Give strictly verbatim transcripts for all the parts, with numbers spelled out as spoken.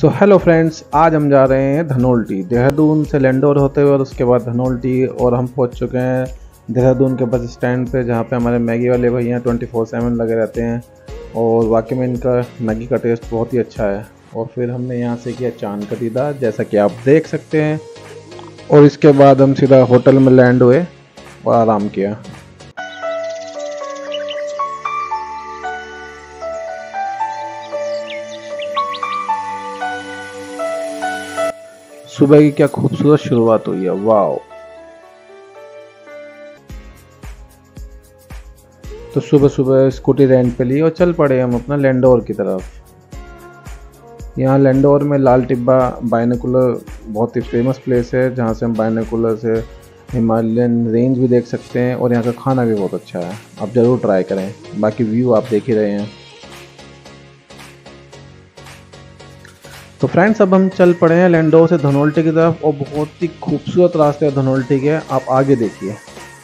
So hello friends, आज हम जा रहे हैं धनोल्टी। देहरादून से लैंडोर होते हुए और उसके बाद धनोल्टी, और हम पहुंच चुके हैं देहरादून के बस स्टैंड पे, जहां पे हमारे मैगी वाले भैया ट्वेंटी फोर सेवन लगे रहते हैं और वाकई में इनका मैगी का टेस्ट बहुत ही अच्छा है। और फिर हमने यहां से किया चांद का दीदार, जैसा कि आप देख सकते हैं, और इसके बाद हम सीधा होटल में लैंड हुए और आराम किया। सुबह की क्या खूबसूरत शुरुआत हुई है, वाओ। तो सुबह सुबह स्कूटी रेंट पे ली और चल पड़े हम अपना लैंडोर की तरफ। यहाँ लैंडोर में लाल टिब्बा बाइनोकुलर बहुत ही फेमस प्लेस है, जहाँ से हम बाइनोकुलर से हिमालयन रेंज भी देख सकते हैं, और यहाँ का खाना भी बहुत अच्छा है। आप ज़रूर ट्राई करें। बाकी व्यू आप देख ही रहे हैं। तो फ्रेंड्स, अब हम चल पड़े हैं लैंडोर से धनोल्टी की तरफ, और बहुत ही खूबसूरत रास्ते है धनोल्टी के, आप आगे देखिए।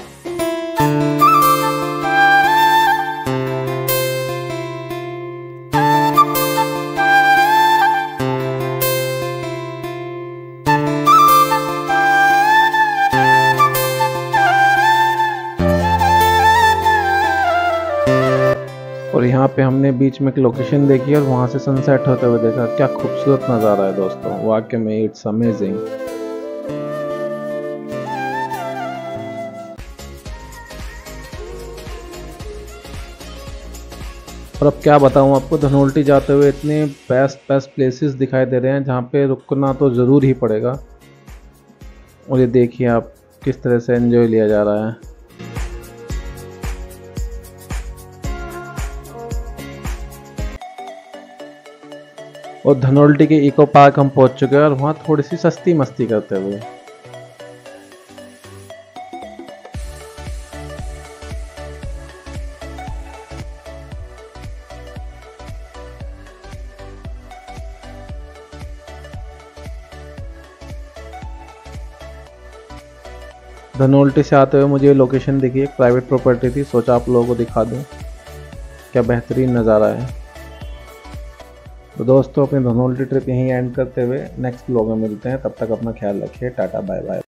और यहाँ पे हमने बीच में एक लोकेशन देखी और वहाँ से सनसेट होते हुए देखा। क्या खूबसूरत नज़ारा है दोस्तों, वाकई में इट्स अमेजिंग। और अब क्या बताऊँ आपको, धनोल्टी जाते हुए इतने बेस्ट बेस्ट प्लेसेस दिखाई दे रहे हैं जहाँ पे रुकना तो ज़रूर ही पड़ेगा। और ये देखिए आप किस तरह से एंजॉय लिया जा रहा है। और धनोल्टी के इको पार्क हम पहुंच चुके हैं, और वहाँ थोड़ी सी सस्ती मस्ती करते हुए। धनोल्टी से आते हुए मुझे ये लोकेशन दिखी, एक प्राइवेट प्रॉपर्टी थी, सोचा आप लोगों को दिखा दूं। क्या बेहतरीन नज़ारा है। तो दोस्तों, अपनी धनोल्टी ट्रिप यहीं एंड करते हुए नेक्स्ट व्लॉग में मिलते हैं। तब तक अपना ख्याल रखिए। Tata bye bye.